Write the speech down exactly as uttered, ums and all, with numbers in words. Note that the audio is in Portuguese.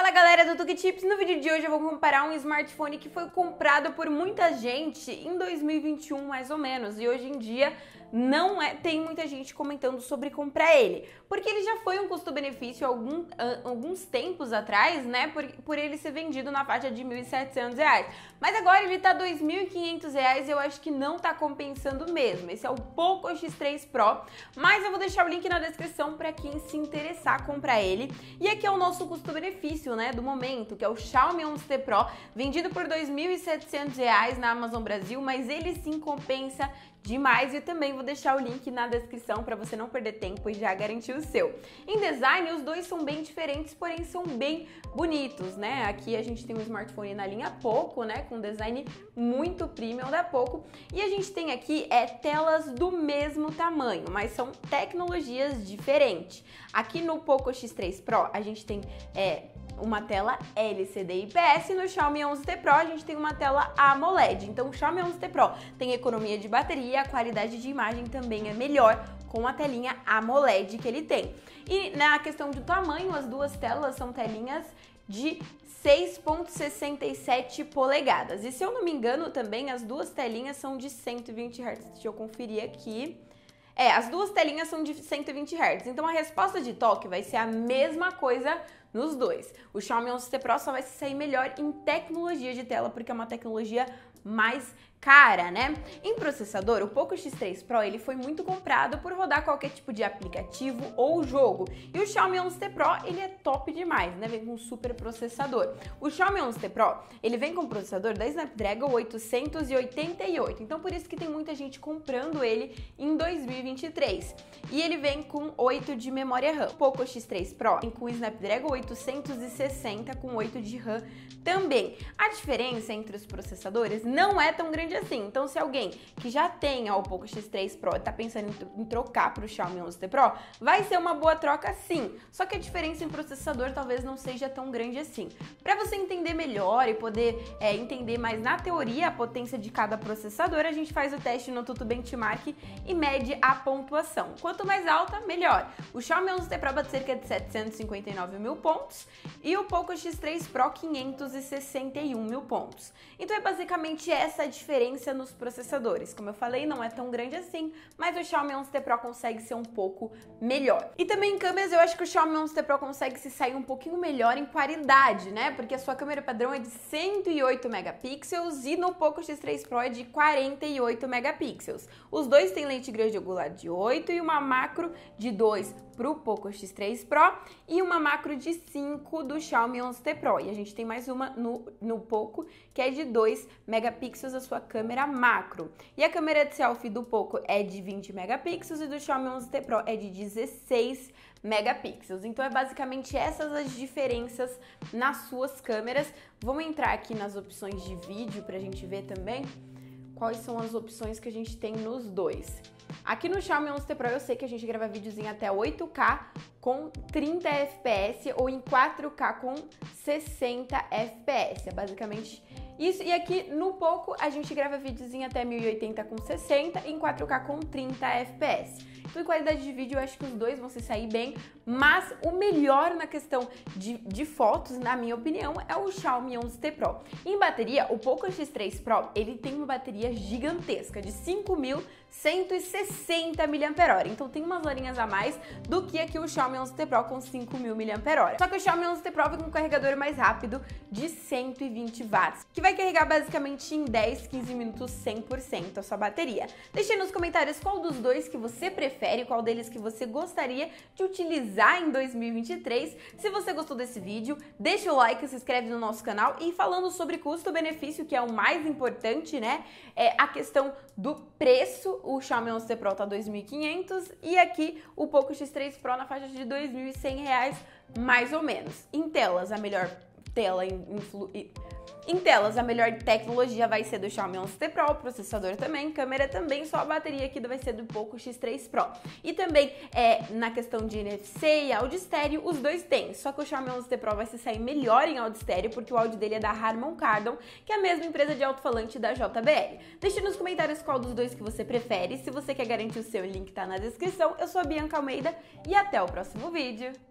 Fala galera do Tuque Tips, no vídeo de hoje eu vou comparar um smartphone que foi comprado por muita gente em dois mil e vinte e um mais ou menos, e hoje em dia não é, tem muita gente comentando sobre comprar ele, porque ele já foi um custo-benefício algum, alguns tempos atrás, né, por, por ele ser vendido na faixa de mil e setecentos reais, mas agora ele tá dois mil e quinhentos reais e eu acho que não tá compensando mesmo. Esse é o Poco X três Pro, mas eu vou deixar o link na descrição para quem se interessar comprar ele. E aqui é o nosso custo-benefício, né, do momento, que é o Xiaomi onze T Pro, vendido por dois mil e setecentos reais na Amazon Brasil, mas ele sim compensa demais, e também vou deixar o link na descrição para você não perder tempo e já garantir o seu. Em design, os dois são bem diferentes, porém são bem bonitos, né? Aqui a gente tem um smartphone na linha Poco, né, com design muito premium da Poco, e a gente tem aqui é telas do mesmo tamanho, mas são tecnologias diferentes. Aqui no Poco X três Pro a gente tem é, uma tela L C D I P S, e no Xiaomi onze T Pro a gente tem uma tela AMOLED. Então o Xiaomi onze T Pro tem economia de bateria, a qualidade de imagem também é melhor com a telinha AMOLED que ele tem. E na questão do tamanho, as duas telas são telinhas de seis ponto sessenta e sete polegadas. E se eu não me engano também as duas telinhas são de cento e vinte hertz. Deixa eu conferir aqui. É, as duas telinhas são de cento e vinte hertz, então a resposta de toque vai ser a mesma coisa nos dois. O Xiaomi onze T Pro só vai sair melhor em tecnologia de tela, porque é uma tecnologia mais cara, né? Em processador, o Poco X três Pro ele foi muito comprado por rodar qualquer tipo de aplicativo ou jogo. E o Xiaomi onze T Pro, ele é top demais, né? Vem com um super processador. O Xiaomi onze T Pro, ele vem com um processador da Snapdragon oitocentos e oitenta e oito. Então por isso que tem muita gente comprando ele em dois mil e vinte e três. E ele vem com oito de memória RAM. O Poco X três Pro vem com Snapdragon oitocentos e sessenta com oito de RAM também. A diferença entre os processadores não é tão grande assim. Então, se alguém que já tenha o Poco X três Pro e tá pensando em trocar para o Xiaomi onze T Pro, vai ser uma boa troca sim. Só que a diferença em processador talvez não seja tão grande assim. Para você entender melhor e poder é, entender mais na teoria a potência de cada processador, a gente faz o teste no Tutu Benchmark e mede a pontuação. Quanto mais alta, melhor. O Xiaomi onze T Pro bate cerca de setecentos e cinquenta e nove mil pontos e o Poco X três Pro quinhentos e sessenta e um mil pontos. Então é basicamente essa a diferença nos processadores. Como eu falei, não é tão grande assim, mas o Xiaomi onze T Pro consegue ser um pouco melhor. E também em câmeras, eu acho que o Xiaomi onze T Pro consegue se sair um pouquinho melhor em qualidade, né? Porque a sua câmera padrão é de cento e oito megapixels e no Poco X três Pro é de quarenta e oito megapixels. Os dois têm lente grande angular de oito e uma macro de dois para o Poco X três Pro e uma macro de cinco do Xiaomi onze T Pro. E a gente tem mais uma no, no Poco, que é de dois megapixels a sua câmera macro. E a câmera de selfie do Poco é de vinte megapixels e do Xiaomi onze T Pro é de dezesseis megapixels. Então é basicamente essas as diferenças nas suas câmeras. Vamos entrar aqui nas opções de vídeo para a gente ver também quais são as opções que a gente tem nos dois. Aqui no Xiaomi onze T Pro eu sei que a gente grava vídeos em até oito K com trinta F P S ou em quatro K com sessenta F P S. É basicamente isso. E aqui no Poco a gente grava vídeos em até mil e oitenta com sessenta e em quatro K com trinta F P S. Então, em qualidade de vídeo, eu acho que os dois vão se sair bem, mas o melhor na questão de, de fotos, na minha opinião, é o Xiaomi onze T Pro. Em bateria, o Poco X três Pro, ele tem uma bateria gigantesca, de cinco mil cento e sessenta miliampères-hora. Então, tem umas horinhas a mais do que aqui o Xiaomi onze T Pro com cinco mil miliampères-hora. Só que o Xiaomi onze T Pro vem com um carregador mais rápido de cento e vinte watts, que vai carregar basicamente em dez, quinze minutos cem por cento a sua bateria. Deixe aí nos comentários qual dos dois que você prefere, qual deles que você gostaria de utilizar em dois mil e vinte e três. Se você gostou desse vídeo, deixa o like, se inscreve no nosso canal. E falando sobre custo-benefício, que é o mais importante, né, é a questão do preço. O Xiaomi onze T Pro tá dois mil e quinhentos e aqui o Poco X três Pro na faixa de dois mil e cem reais, mais ou menos. Em telas, a melhor tela em, em, em telas, a melhor tecnologia vai ser do Xiaomi onze T Pro, processador também, câmera também, só a bateria aqui vai ser do Poco X três Pro. E também, é, na questão de N F C e áudio estéreo, os dois têm, só que o Xiaomi onze T Pro vai se sair melhor em áudio estéreo, porque o áudio dele é da Harman Kardon, que é a mesma empresa de alto-falante da J B L. Deixe nos comentários qual dos dois que você prefere, se você quer garantir o seu, o link tá na descrição. Eu sou a Bianca Almeida e até o próximo vídeo.